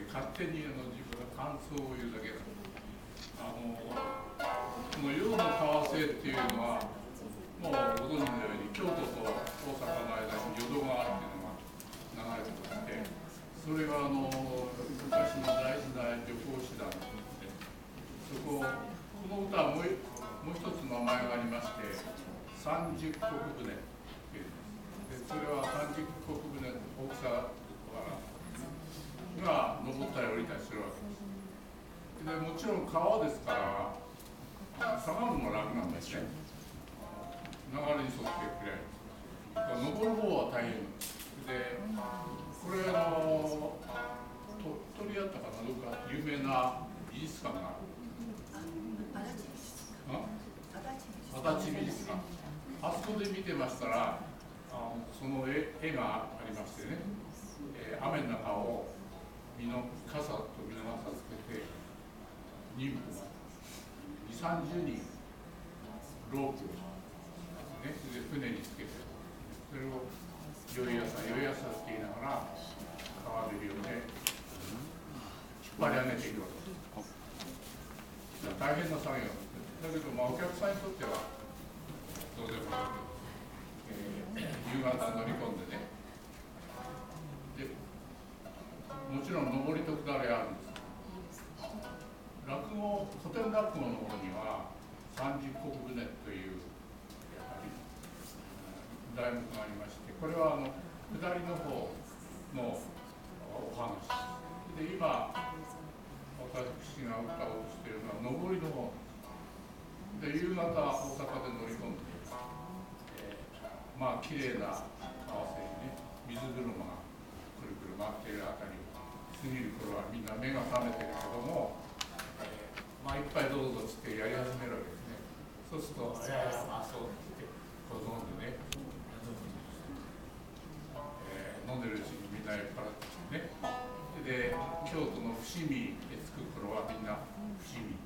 勝手に自分が感想を言うだけだ。この夜の川瀬っていうのは、もうご存知のように京都と大阪の間に淀川っていうのが流れてまして、それが昔の大事な旅行手段で、この歌はもう一つ名前がありまして、三十石船っていうんです。でそれは三十石船の大きさが登ったり降りたりするわけです。でもちろん川ですから下がるのも楽なんですね。流れに沿ってくれる。登る方は大変で、これ鳥取やったかな、どうか有名な美術館がある。足立美術館。あそこで見てましたら、その絵がありましてね、雨の中を傘と身の傘つけて妊婦が2、30人ロープを、ね、で船につけて、それを酔い朝って言いながら川べりをね引っ張り上げていくわけです。大変な作業だけど、お客さんにとってはどうでもなく、夕方乗り込んでね、でもちろん上りと下りあるんです。古典落語の方には三十石船という題目がありまして、これは下りの方のお話で、今私が歌おうとしているのは上りの方で、夕方大阪で乗り込んで、綺麗な川瀬にね、水車がくるくる回っているあたりを過ぎる頃はみんな目が覚めてるけども、一杯どうぞってやり始めるわけですね。そうすると、そうってこう飲んでね、飲んでるうちにみんな酔っ払ってね、で京都の伏見で着く頃はみんな伏見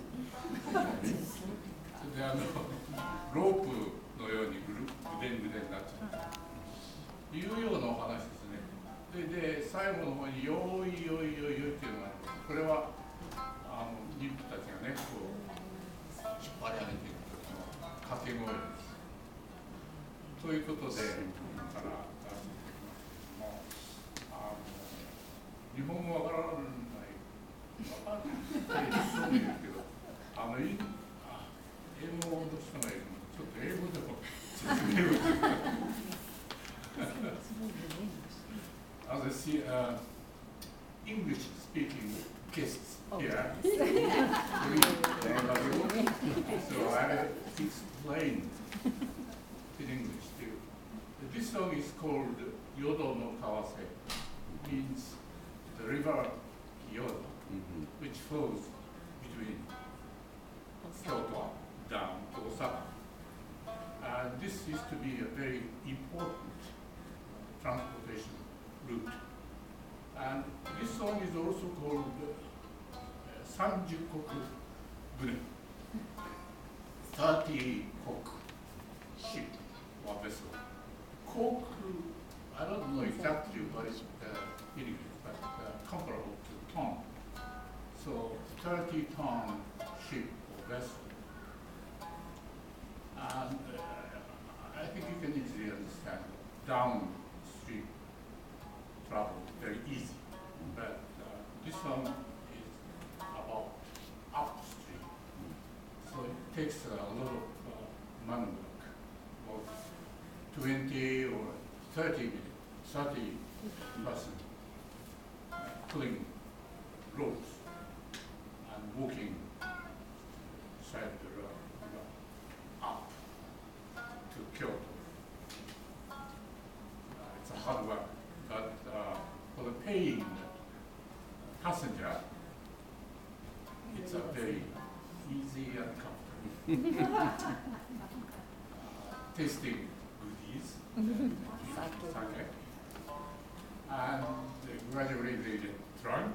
でロープのようにぐでんぐでんになっちゃういうようなお話ですね。で最後の方に「よいよいよいよい」っていうのがあって、これは妊婦たちがねこう引っ張り上げていく時の掛け声です。ということで今から出していただきますけども、日本語わからない分かっている人もいるけど、英語の人がいるのでちょっと英語でも説明をしてください。As I see English-speaking guests here, so I explain in English to you. This song is called Yodo no Kawase, means the river Yodo, which flows between Kyoto down to Osaka. And this used to be a very important transportation route. And this song is also called Sanjukoku Bune, 30 koku ship or vessel. Koku, I don't know exactly what is meaning, but comparable to ton. So 30-ton ship or vessel. And I think you can easily understand downstream travel very easy, but this one is about upstream, so it takes a lot of manwork, about 20 or 30 minutes, 30 person pulling ropes and walking side of the road up to Kyoto. It's a hard work, but for the paying passenger, it's a very easy and comfortable. Tasting goodies, sake, and gradually they get drunk.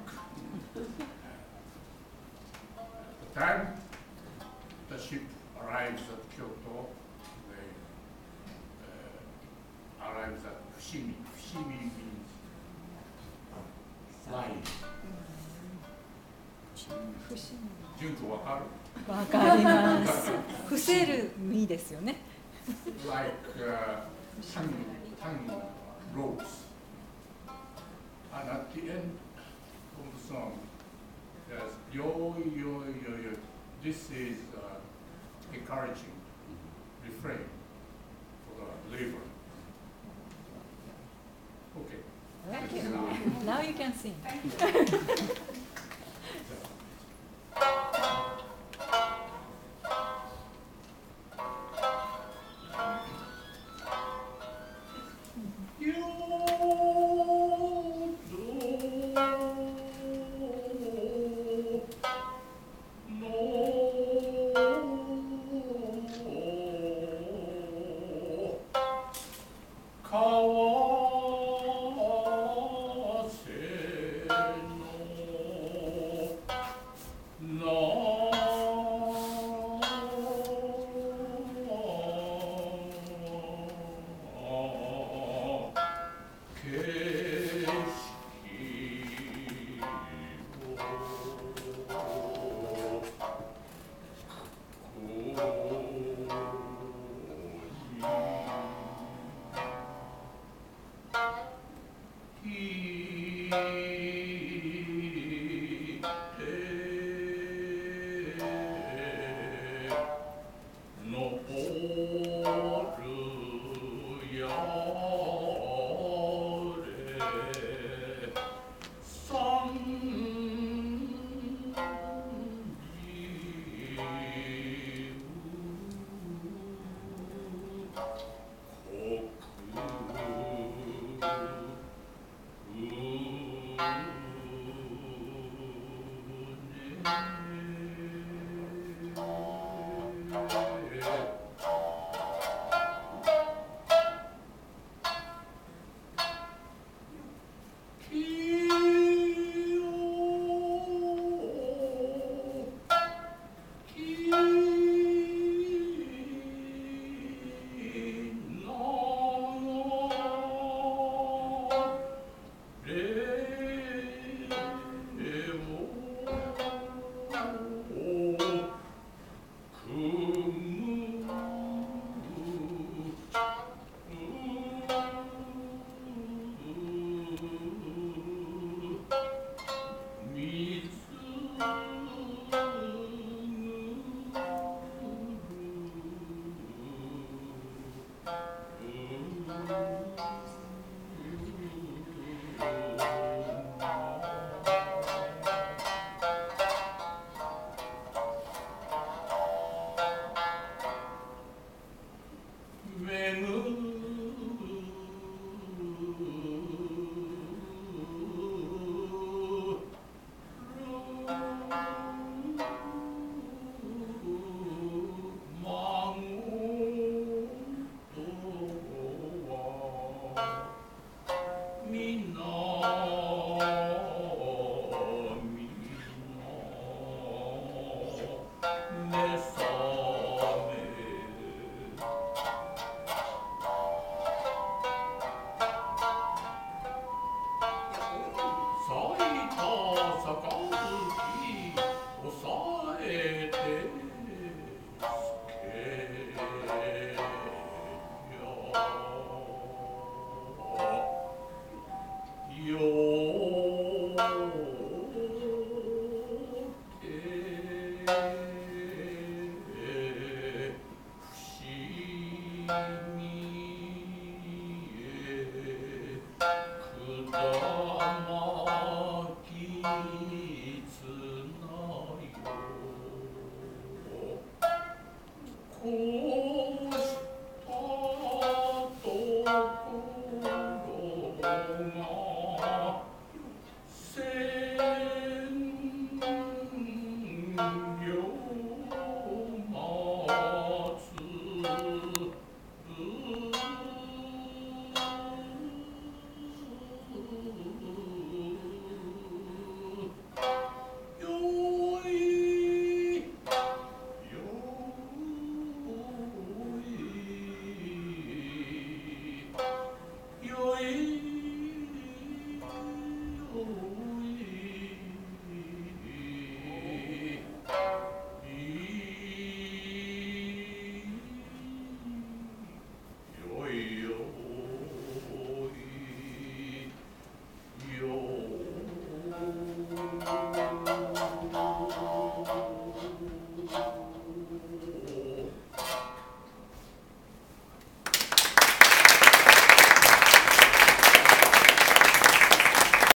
At the time the ship arrives at Kyoto, they arrives at Fushimi. Fushimi means flying. 純子わかる？ わかります。伏せる実ですよね。 like tongue ropes. And at the end of the song, there's yo, yo, yo, yo. This is encouraging refrain for the labor. Okay. Thank you. Now you can sing. Oh